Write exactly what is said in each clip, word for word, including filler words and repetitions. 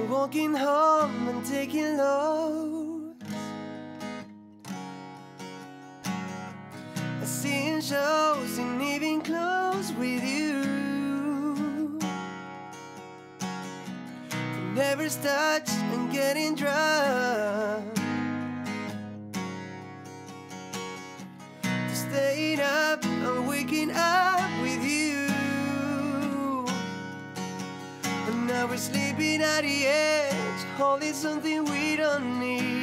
walking home and taking loads, seeing shows and even close with you. Never touch and getting drunk, staying up and waking up with you. And now we're sleeping at the edge, holding something we don't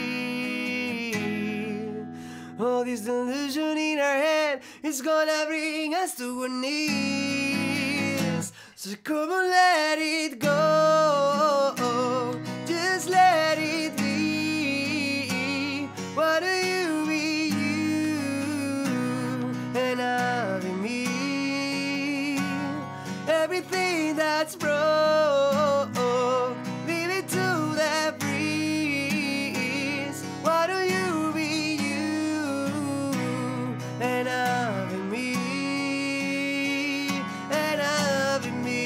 need. All this delusion in our head is gonna bring us to our knees. So come on, let it go, just let it be. Why do you be you and I be me? Everything that's broke, leave it to the breeze. Why do you be you and I be me? And I be me.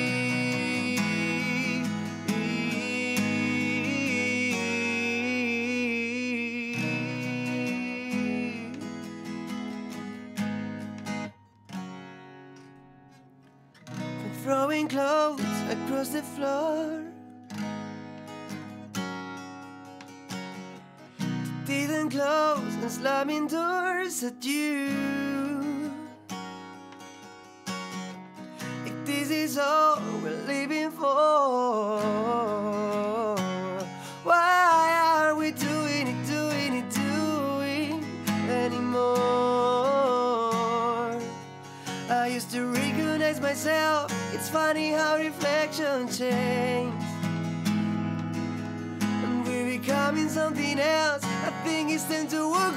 Throwing clothes across the floor, didn't close and slamming doors at you. Like this is all we're living for. Why are we doing it, doing it, doing anymore? I used to recognize myself. It's funny how reflection changes, and we're becoming something else. I think it's time to walk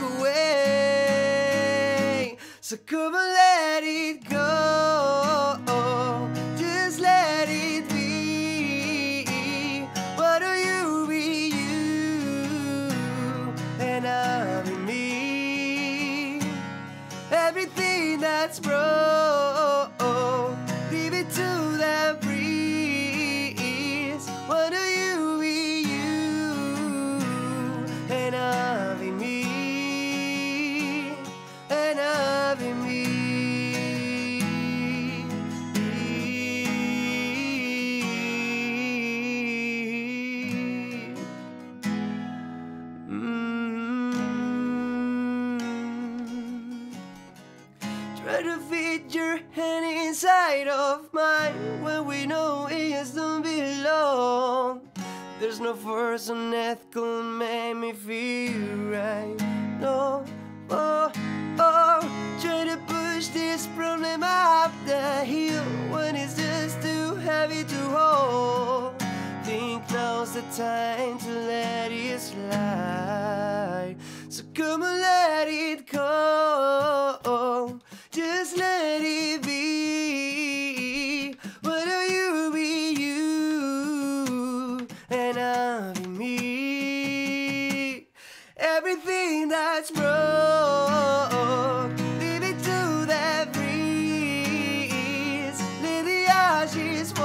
away. So come on, let it go, just let it be. Why do you be you and I be me? Everything that's broke, leave it to the breeze. Why do you be you and I be me? And I be me. Mm. Try to fit your hand inside of mine when we know it doesn't belong. There's no force on earth could make me feel right. No, oh, oh. Try to push this problem up the hill when it's just too heavy to hold. Think now's the time to let it slide. So come on, let it go, just let it be. Why do you be you and I be me? Everything that's broke, leave it to the breeze. Let the ashes fall.